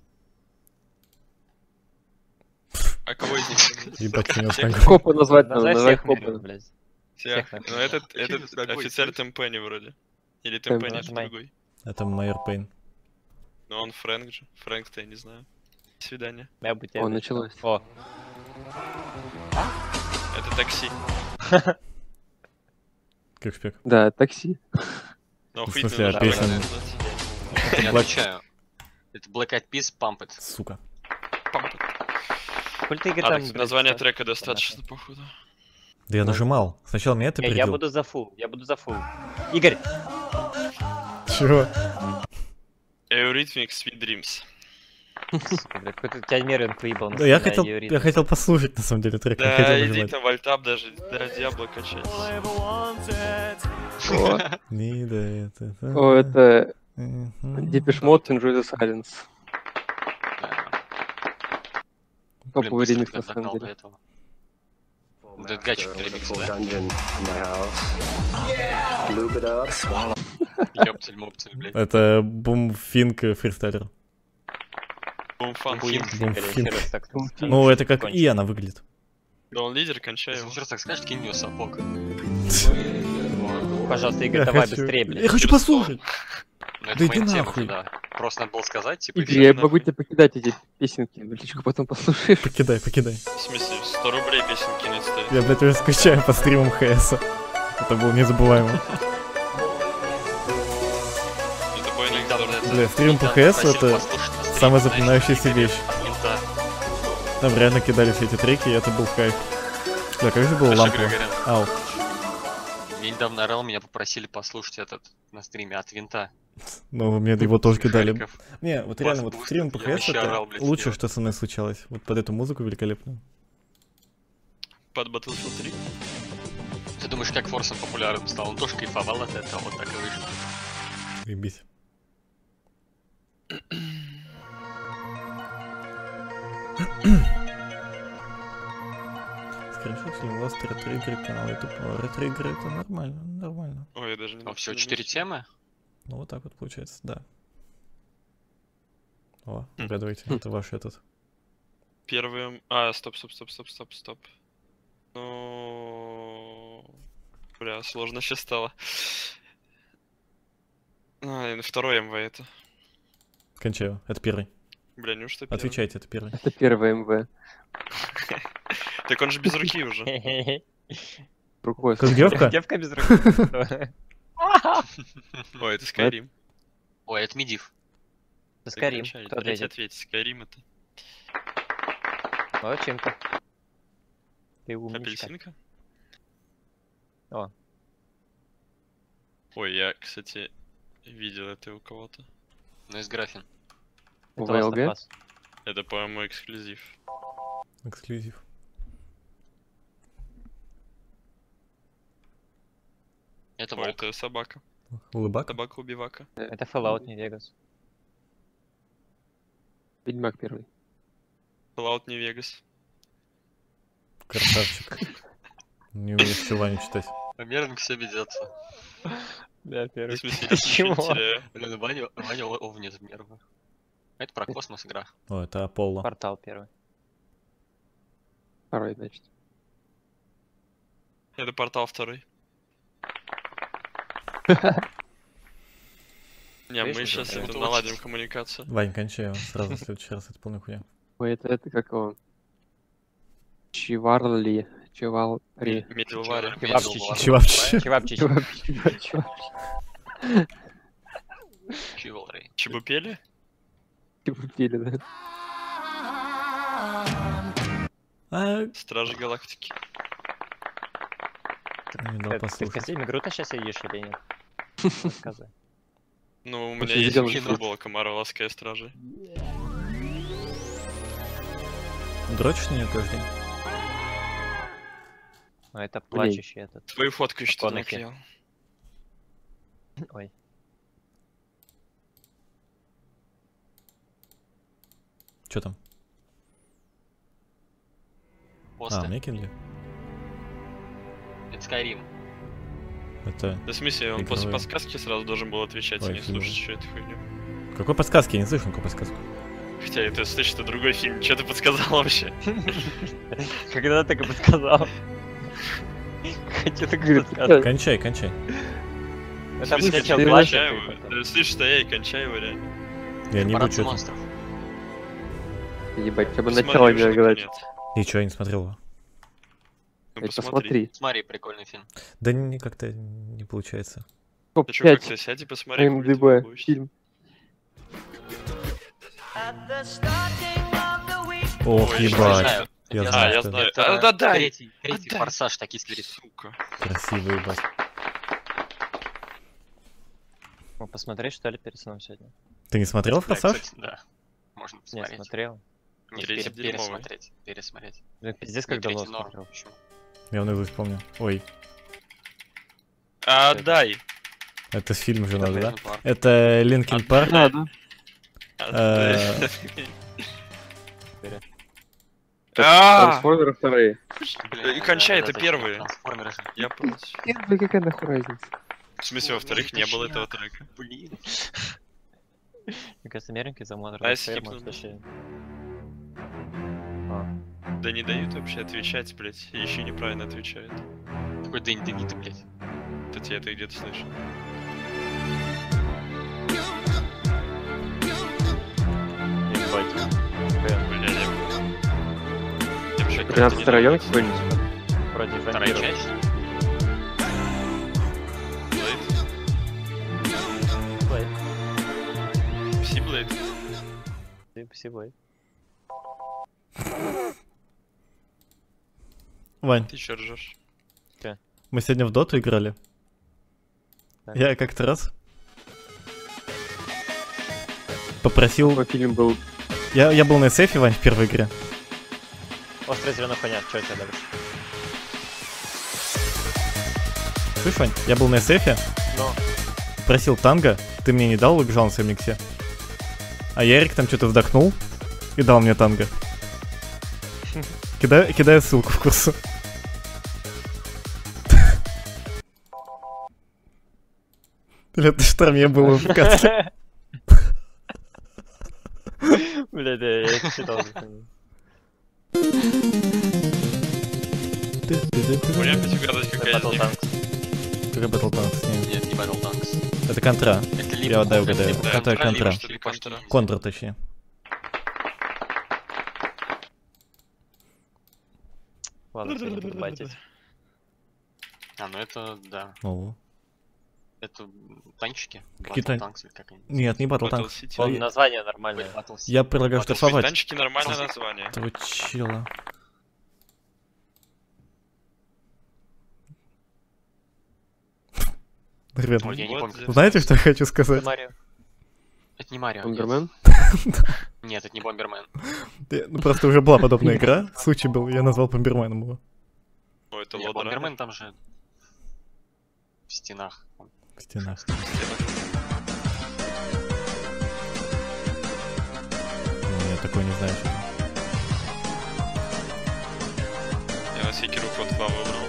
S5: А кого из них?
S2: Ебать, у него
S5: Всех?
S2: нога.
S1: Копа назвать надо,
S4: Назвать
S1: назвать
S4: всех мерил,
S1: копа.
S4: блядь.
S5: Всех.
S4: Всех
S5: Ну этот,
S3: Почему
S5: этот
S3: ты такой
S5: офицер
S3: слышишь?
S5: Темпенни вроде. Или
S1: Темпенни.
S5: Темпенни
S4: Нажимай.
S5: другой.
S2: Это майор Пейн.
S5: Но он Фрэнк же. Фрэнк-то я не знаю. До свидания.
S4: Я бы тебя
S1: О,
S4: зачитал.
S1: началось.
S4: О,
S5: Это такси.
S2: Как шпек.
S1: Да, такси.
S5: Но
S2: В
S5: охуительно
S2: смысле, а
S5: нужно
S2: песня?
S5: правильно сказать.
S3: Я
S2: Black-
S3: отвечаю. Это Black Eyed Peas Pump It.
S2: Сука.
S4: коль ты, Игорь,
S5: А,
S4: там,
S5: так
S4: блядь,
S5: название
S4: что-
S5: трека достаточно, походу.
S2: Да я нажимал. Сначала меня это
S4: Не, я
S2: придел.
S4: буду за фул, я буду за фул. Игорь,
S2: Чего?
S5: Eurythmics Sweet Dreams.
S4: сука, блядь, какой-то у тебя нервинг выебал.
S2: Да я хотел, я хотел послушать на самом деле трек, не хотел
S5: Да, иди
S2: нажимать.
S5: там вальтап даже, да, Диабло качать.
S1: О,
S2: Не, да, это...
S1: о, это
S2: Мгм.
S1: Depeche Mode Enjoy the Silence.
S3: Блин,
S1: Топовый
S3: быстро
S1: ремикс, на
S3: догнал
S1: самом
S3: до
S1: деле.
S3: этого. Дэд Гачик ремикс, да? Ёптель-моптель, блядь.
S2: Это бумфинк фристайлер.
S5: Бумфан.
S3: Бум.
S2: Бумфинк.
S4: Так,
S2: Ну, это как и она выглядит.
S5: Да он лидер, кончай
S3: Если
S5: его.
S3: еще раз так скажешь, кинь мне сапог.
S4: пожалуйста, Игорь,
S2: Я
S4: давай
S2: хочу-
S4: быстрее,
S2: Я
S4: блядь.
S2: хочу послушать.
S3: Ну, это
S2: Да
S3: моя
S2: иди
S3: тема,
S2: нахуй.
S3: да. Просто надо было сказать, типа, и
S1: Игорь,
S3: всё.
S1: я
S5: нахуй.
S1: могу тебе покидать эти песенки, величко потом послушаешь.
S2: Покидай, покидай.
S5: В смысле, сто рублей песен кинуть стоит.
S2: Я, блядь, уже скучаю по стримам ХС. Это было незабываемо.
S5: Это бой на
S3: Недавно это-
S2: Бля, стрим по
S3: недавно
S2: ХС
S3: просили
S2: это
S3: послушать на стриме,
S2: самая
S3: знаешь,
S2: запоминающаяся
S3: Игоря
S2: вещь.
S3: от Винта.
S2: Там реально кидали все эти треки, и это был кайф. Бля, как же было
S3: Слушай,
S2: лампово.
S3: Григорян,
S2: Ау.
S3: я недавно орал, меня попросили послушать этот на стриме от Винта.
S2: Ну, мне его тоже кидали.
S3: Харьков.
S2: Не, вот
S3: Класс
S2: реально, вот
S3: буст,
S2: стрим по
S3: я
S2: ХС
S3: вообще
S2: это
S3: орал, блядь,
S2: лучшее,
S3: сделал.
S2: что со мной случалось. Вот под эту музыку великолепную.
S5: Под Battlefield три.
S3: Ты думаешь, как Форсом популярным стал? Он тоже кайфовал от этого, вот так и вышло.
S2: Заебись. Скриншот фильм Lost Retrigger, канал YouTube. Retrigger это нормально, нормально.
S5: Ой, я даже не
S3: Ну, все,
S5: не
S3: четыре
S5: заметил.
S3: темы?
S2: Ну вот так вот получается, да. О,
S5: Хм.
S2: угадывайте, это ваш этот.
S5: Первым... А, стоп, стоп, стоп, стоп, стоп, стоп. Ну... Бля, сложно сейчас стало. А, и второй МВ это.
S2: Кончаю, это первый.
S5: Бля, неужто первый?
S2: Отвечайте, это первый.
S1: Это первый МВ.
S5: Так он же без руки уже.
S1: Рукой.
S2: Как девка?
S4: Девка без руки.
S5: Ой, это Skyrim.
S3: Ой, это Мидив.
S4: Скорим.
S5: Отвечай,
S4: Кто
S5: дайте
S4: ответит?
S5: ответить. Skyrim это.
S4: Молодчинка. Ты умничка.
S5: Апельсинка?
S4: О.
S5: Ой, я, кстати, видел это у кого-то.
S3: Ну, из графин.
S4: Это Last of
S1: ВЛГ?
S4: Us.
S5: Это, по-моему, эксклюзив.
S2: Эксклюзив.
S3: Это
S5: Ой,
S3: волк.
S5: это собака.
S2: Улыбак?
S5: Собака-убивака.
S4: Это Fallout, не Vegas.
S1: Ведьмак первый.
S5: Fallout не Вегас.
S2: Красавчик. Не умеешь Ваню читать.
S3: Мерн к себе ведется.
S4: Да,
S5: В
S4: первый.
S5: смысле, я
S4: Чего?
S5: ничего не теряю.
S3: Блин, Ваня, Ваня о- овнит в меру. Это про космос игра.
S2: О, это Аполло.
S4: Портал первый.
S1: Второй, значит.
S5: Это портал второй. Не, мы
S4: Конечно,
S5: сейчас
S3: да.
S5: это
S3: Это
S5: наладим
S3: очень-
S5: коммуникацию.
S2: Вань, кончаю. Сразу в следующий раз это полная хуйня.
S1: Ой, это, это как его? Чиварли. Чивалри.
S5: Медилвари.
S4: Чевапчич.
S2: Чевапчич.
S4: Чевапчич.
S1: Чивапчич.
S3: Chivalry.
S5: Чебупели?
S1: Чивапили, да.
S2: А,
S5: Стражи Галактики.
S2: не дал
S4: Ты в
S2: послушать.
S4: костюме Грута сейчас сидишь или нет? Рассказывай.
S5: Ну, у меня
S1: Очень
S5: есть
S1: зелёный
S5: уже
S1: цвет.
S5: футболка Марвеловская Стражи.
S2: Дрочишь на нее каждый день?
S4: Ну, это плачущий этот.
S5: Твою фотку еще туда
S4: Коннеки.
S5: наклеил.
S4: Ой.
S2: Чё там? А,
S3: Посты.
S2: мейкинги?
S3: Это Skyrim.
S2: Это...
S5: Да в смысле, он после
S2: Игровые.
S5: подсказки сразу должен был отвечать, а
S2: Ой,
S5: не
S2: фигня.
S5: слушать, что это хуйню.
S2: Какой подсказки? Я не слышу никакой подсказки.
S5: Хотя это слышишь, это другой фильм. Что ты подсказал вообще?
S4: Когда ты так и подсказал? Хочу так и подсказал.
S2: Кончай, кончай.
S5: В
S4: Это
S5: смысле,
S4: сначала
S5: я
S4: плачет,
S5: кончаю
S4: и
S5: его?
S4: потом.
S5: Да, слышь, стояй, кончай его реально.
S2: Я не
S3: Корпорация
S2: буду
S3: монстров.
S1: Ебать, хотя бы
S5: Посмотри
S1: начало
S5: уже,
S1: не говорить.
S5: наконец.
S2: И чё, я не смотрел его?
S5: Ну,
S1: Эй,
S5: посмотри.
S1: посмотри.
S3: Смотри, прикольный фильм.
S2: Да не, как-то не получается.
S1: Топ
S5: Ты чё,
S1: пять
S5: как-то сядь и посмотри.
S1: эм ди
S5: хуй ты
S1: би
S5: будешь.
S1: фильм.
S2: Ох,
S5: Ой,
S2: ебать.
S3: знаю.
S2: Я
S3: Я
S5: А,
S2: знаю,
S5: я
S2: что
S5: знаю.
S3: Это
S5: А, да дай!
S3: третий, третий
S5: Отдай.
S3: форсаж токийский дрифт.
S5: Сука.
S2: красивый, ебать.
S4: Ну, посмотреть, что ли, перед сном сегодня?
S2: Ты не смотрел
S3: Да,
S2: «Форсаж»?
S3: кстати, да. Можно
S4: Не,
S3: посмотреть.
S4: смотрел.
S3: Нет,
S5: Третий
S3: пере-
S5: дерьмовый.
S3: пересмотреть. Пересмотреть.
S4: Блин, пиздец,
S3: Не,
S4: как давно
S3: третий норм.
S4: смотрел.
S3: Почему?
S2: Я наизусть помню. Ой,
S5: А, отдай!
S2: это фильм же надо, да?
S3: Южный парк.
S2: Это Линкин Парк.
S1: Надо.
S2: Э,
S5: А,
S1: Трансформеры вторые.
S3: Блин,
S5: И кончай,
S3: да,
S5: это
S3: да,
S5: первые.
S3: Трансформеры же.
S5: Я против.
S1: Первый, какая нахуй разница?
S5: В смысле, во-вторых, не было этого трека.
S3: Блин.
S4: Мне кажется, меренький за модер.
S5: А я скипну.
S4: вообще.
S5: Да не дают вообще отвечать, блять. И еще неправильно отвечают.
S3: Какой Дэнни Девито, блядь.
S5: Это я это где-то слышал.
S4: Ебать.
S5: Бля, я... Я вообще как-то
S1: тринадцатый
S5: не
S1: район
S5: знаю.
S1: какой-нибудь?
S4: Вроде
S3: Вторая
S4: вампиров.
S3: часть?
S5: Блейд?
S4: Блейд.
S5: Сиблейд?
S4: Ты пси-блейд.
S2: Вань,
S5: Ты чё ржёшь?
S2: мы сегодня в доту играли.
S4: Так.
S2: Я как-то раз попросил...
S1: Какой фильм был?
S2: Я, я был на сейфе, Вань, в первой игре.
S4: Острая зеленая хуйня, что у тебя дальше?
S2: Слышь, Вань, я был на сейфе,
S4: Ну,
S2: просил танго, ты мне не дал, убежал на своем миксе. А Ярик там что-то вдохнул и дал мне танго. Кидаю, кидаю ссылку в курс. Бля, ты что мне было в кассе?
S4: блядь, я я это читал.
S5: Мне опять угадать, какая из
S4: Battle
S5: них.
S4: Tanks.
S2: Какой Battle Tanks? Не,
S3: Нет, не Battle Tanks.
S2: это контра.
S3: Это либо
S2: Я отдаю,
S3: Контра,
S2: угадаю.
S3: либо
S2: Это
S3: Контра,
S2: контра.
S3: либо что ли Контра.
S2: Контра, точнее.
S4: Ладно, все, не буду байтить.
S3: А, ну это, да.
S2: О.
S3: Это танчики.
S2: Какие
S3: Battle
S2: тан-
S3: Tanks или как они?
S2: Нет, не Battle
S5: Battle
S2: Tanks.
S5: City.
S4: Вон, название нормальное.
S3: Battle City.
S2: Я предлагаю
S3: Battle
S5: Слушай,
S2: штрафовать
S5: танчики нормальное название.
S2: этого чела. Ребят,
S3: Ой, я не
S5: Вот
S3: помню.
S5: здесь.
S2: знаете, что я хочу сказать?
S4: Это Марио.
S3: Это не Марио. нет.
S1: Бомбермен?
S3: Нет, это не Бомбермен.
S2: Я- Ну просто уже была подобная игра, случай был, я назвал Бомберменом его.
S5: Ой, это
S3: Нет,
S5: Лодер.
S3: Бомбермен там же в стенах.
S2: В стенах. Ну, я такой не знаю, что.
S5: Я на всякий руку два выбрал.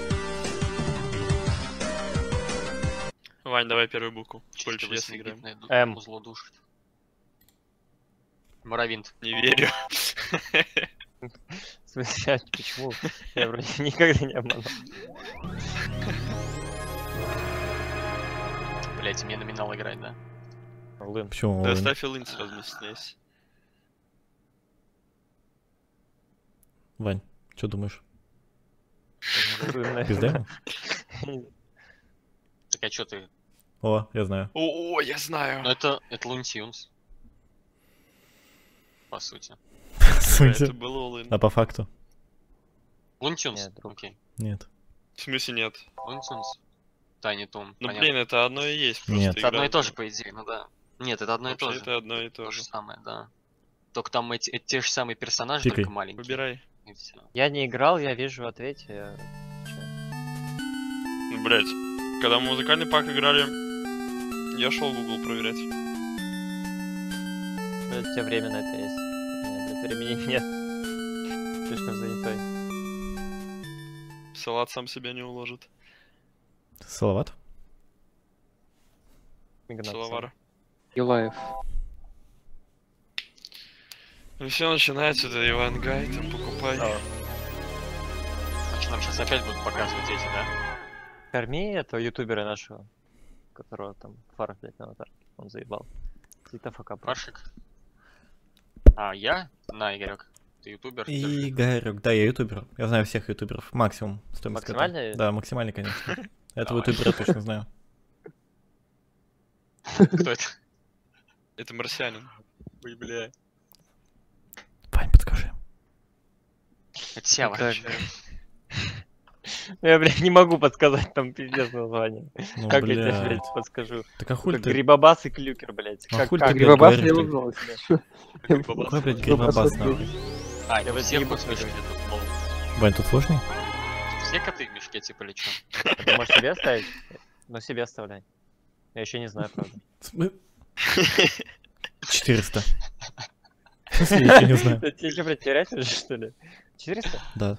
S5: Вань, давай первую букву. Поле чудес играем.
S4: М.
S3: Злодушит. Моровинт.
S5: Не верю.
S4: В смысле, а почему? Я вроде никогда не обманул.
S3: Блять, мне номинал играть, да?
S4: Лын.
S2: Почему?
S5: Да
S2: он-
S5: оставь лын сразу, не стесняйся.
S2: Вань, что думаешь?
S4: Лын,
S2: Пизда ему?
S4: наверное.
S3: Так а чё ты?
S2: О, я знаю.
S5: О, я знаю.
S3: Ну это, это Looney Tunes. По сути.
S2: Сути.
S5: Это было лын.
S2: А по факту?
S3: Looney Tunes?
S4: Нет, друг.
S3: Окей.
S2: Нет.
S5: В смысле нет?
S3: Looney Tunes. Тайни Тун.
S5: Ну
S3: Понятно.
S5: блин, это одно и есть. Просто
S2: Нет.
S3: Это одно
S5: игра.
S3: и то же, по идее, ну да. Нет, это одно и то
S5: Вообще
S3: же.
S5: это одно и то
S3: То
S5: же.
S3: же самое, да. Только там эти, эти те же самые персонажи,
S2: Тикай.
S3: только маленькие.
S5: Выбирай.
S3: И все.
S4: Я не играл, я вижу в ответе. я-
S5: Ну, блять, когда мы музыкальный пак играли, я шел в Google проверять.
S4: Блядь, у тебя время на это есть. У меня, блядь, времени нет. Слишком занятой.
S5: Салат сам себя не уложит.
S2: Салават.
S4: Игнат,
S5: Салавара.
S1: Юлаев.
S5: Ну все, начинается, это Ивангай, там покупай.
S4: А.
S3: Значит, нам сейчас опять будут показывать эти, да?
S4: Корми этого ютубера нашего, которого там фар, блядь, на аватарке. Он заебал. Цветофака.
S3: Пашик. А, я? На, Игорек. Ты ютубер?
S2: И Игорек, да, я ютубер. Я знаю всех ютуберов. Максимум стоимость кота.
S4: Максимальный?
S2: Да, максимальный, конечно. Этого
S3: Давай.
S2: ютубера я точно знаю.
S3: Кто это?
S5: Это марсианин.
S3: Ой, бля.
S2: Вань, подскажи.
S3: Это Сява.
S4: Так. Я, блядь, не могу подсказать там пиздец название.
S2: Ну,
S4: Как я тебе,
S2: блядь.
S4: блядь, подскажу?
S2: Так а хуй
S4: Как
S2: ты?
S4: Грибобас и Клюкер, блядь.
S2: А
S4: Как,
S2: хуй
S4: как
S2: ты, блядь,
S1: Грибобас
S2: говоришь
S1: не
S2: ты?
S1: узнал
S2: Какой, блядь, грибобас, нахуй?
S3: А,
S4: Я
S3: это
S4: вот
S3: все
S4: ебу
S3: кот в мешке тут был.
S2: Вань, тут сложный?
S3: Все коты в мешке, типа, или чё?
S4: Ты можешь себе оставить? Ну, себе оставляй. Я еще не знаю, правда.
S2: См- четыреста. В смысле, я не знаю.
S4: Ты что, блядь, терять уже, что ли? четыреста?
S2: Да.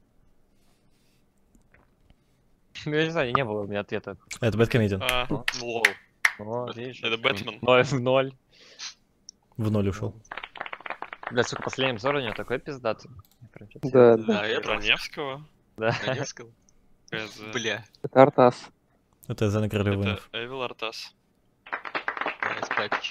S4: Ну, я не знаю, не было у меня ответа.
S2: Это Бэткомедиан.
S5: А,
S3: Лол.
S4: О, видишь?
S5: это Бэтмен.
S4: Ноль в ноль.
S2: В ноль ушел.
S4: Бля, сука, последний обзор у него такой пиздатый. Я прям чё-то
S1: Да,
S3: Да,
S1: да.
S3: это
S5: Про Невского.
S4: Да.
S3: Донецкого.
S5: Это,
S3: Бля.
S1: Это Артас.
S2: Это за Королев
S5: это
S2: воинов.
S5: Эвил Артас.
S3: Nice package.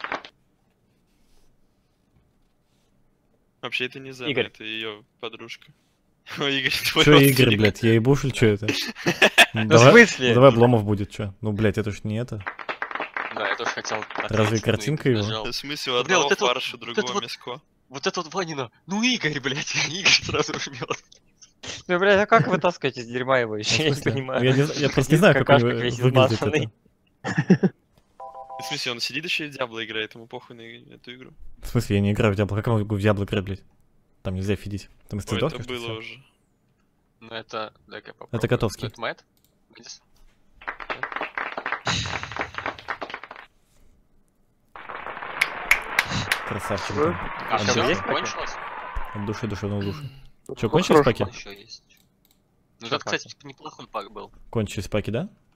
S5: Вообще это не Зена,
S4: Игорь.
S5: это ее подружка. Ой, Игорь, твой
S2: Чё, Игорь,
S5: родственник.
S2: блядь, я ебуш или чё это? Ну,
S4: Ну, в
S2: давай-
S4: смысле?
S2: ну, давай Обломов будет, чё? Ну, блядь, это ж не это.
S3: Да, я тоже хотел...
S2: Разве
S3: ответить, но
S2: картинка
S3: Игорь
S2: его?
S3: нажал.
S5: В смысле, у
S3: Бля,
S5: одного
S3: вот это вот-
S5: фарш, у
S3: вот это
S5: другого
S3: вот-
S5: мяско.
S3: Вот это вот Ванина. Ну, Игорь, блядь. Игорь сразу жмет.
S4: Ну, блядь, а как вытаскивать из дерьма его еще?
S2: В
S4: Я не
S2: смысле?
S4: понимаю.
S2: Я, не з- я просто не знаю, как у
S4: Какашка
S2: него
S4: весь
S2: выглядит
S4: измазанный.
S2: это.
S5: В смысле, он сидит еще и в Диабло играет, ему похуй на эту игру.
S2: В смысле, я не играю в Диабло. Как я могу в Диабло играть, блядь? Там нельзя фидить. Там если ты
S5: Ой, это
S2: сдохнешь, то
S5: было
S2: всё.
S5: уже.
S3: Ну, это... Дай-ка я попробую.
S2: Это Котовский.
S3: Ну, это Мэтт? Мэдис?
S2: Красавчик.
S1: Чего?
S2: там.
S3: А,
S2: От
S4: Там
S3: все,
S4: есть паки?
S3: кончилось?
S2: От души, душевного души. Чё,
S1: Ну,
S2: кончились
S1: хороший
S2: паки?
S3: Еще есть. Ну,
S4: Чё
S3: это, кстати,
S4: паки?
S3: типа, неплохой пак был.
S2: Кончились паки, да?